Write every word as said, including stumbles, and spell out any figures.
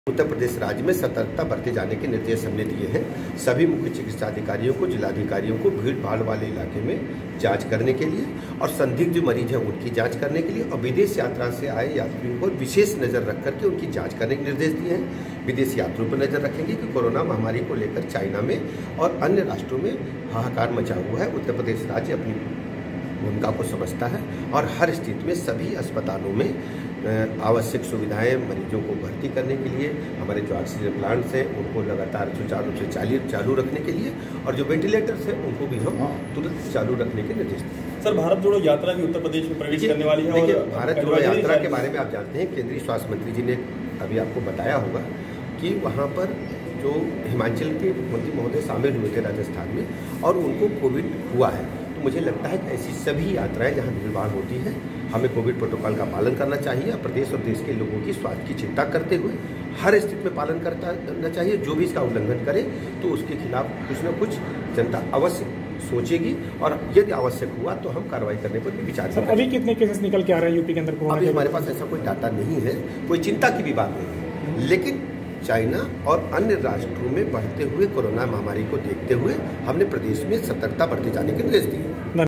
उत्तर प्रदेश राज्य में सतर्कता बरते जाने के निर्देश हमने दिए हैं। सभी मुख्य चिकित्सा अधिकारियों को, जिलाधिकारियों को भीड़ भाड़ वाले इलाके में जांच करने के लिए और संदिग्ध जो मरीज हैं उनकी जांच करने के लिए और विदेश यात्रा से आए यात्रियों पर विशेष नज़र रख करके उनकी जांच करने के निर्देश दिए हैं। विदेशी यात्रियों पर नज़र रखेंगे कि कोरोना महामारी को लेकर चाइना में और अन्य राष्ट्रों में हाहाकार मचा हुआ है। उत्तर प्रदेश राज्य अपनी भूमिका को समझता है और हर स्थिति में सभी अस्पतालों में आवश्यक सुविधाएं मरीजों को भर्ती करने के लिए हमारे जो ऑक्सीजन प्लांट्स हैं उनको लगातार सुचारू रूप से चालू चालू रखने के लिए और जो वेंटिलेटर्स हैं उनको भी हम तुरंत चालू रखने के निर्देश दें। सर, भारत जोड़ो यात्रा भी उत्तर प्रदेश में प्रवेश करने वाली है। देखिए, भारत जोड़ो यात्रा के बारे में आप जानते हैं, केंद्रीय स्वास्थ्य मंत्री जी ने अभी आपको बताया होगा कि वहाँ पर जो हिमाचल के मुख्यमंत्री महोदय शामिल हुए थे राजस्थान में और उनको कोविड हुआ है। तो मुझे लगता है कि ऐसी सभी यात्राएं जहां भीड़ भाड़ होती है हमें कोविड प्रोटोकॉल का पालन करना चाहिए। प्रदेश और देश के लोगों की स्वास्थ्य की चिंता करते हुए हर स्थिति में पालन करता करना चाहिए। जो भी इसका उल्लंघन करे तो उसके खिलाफ कुछ न कुछ जनता अवश्य सोचेगी और यदि आवश्यक हुआ तो हम कार्रवाई करने पर भी विचार करेंगे। अभी कितने केसेस निकल के आ रहे हैं यूपी के अंदर? अभी हमारे पास ऐसा कोई डाटा नहीं है, कोई चिंता की भी बात नहीं है, लेकिन चाइना और अन्य राष्ट्रों में बढ़ते हुए कोरोना महामारी को देखते हुए हमने प्रदेश में सतर्कता बरते जाने के निर्देश दिए।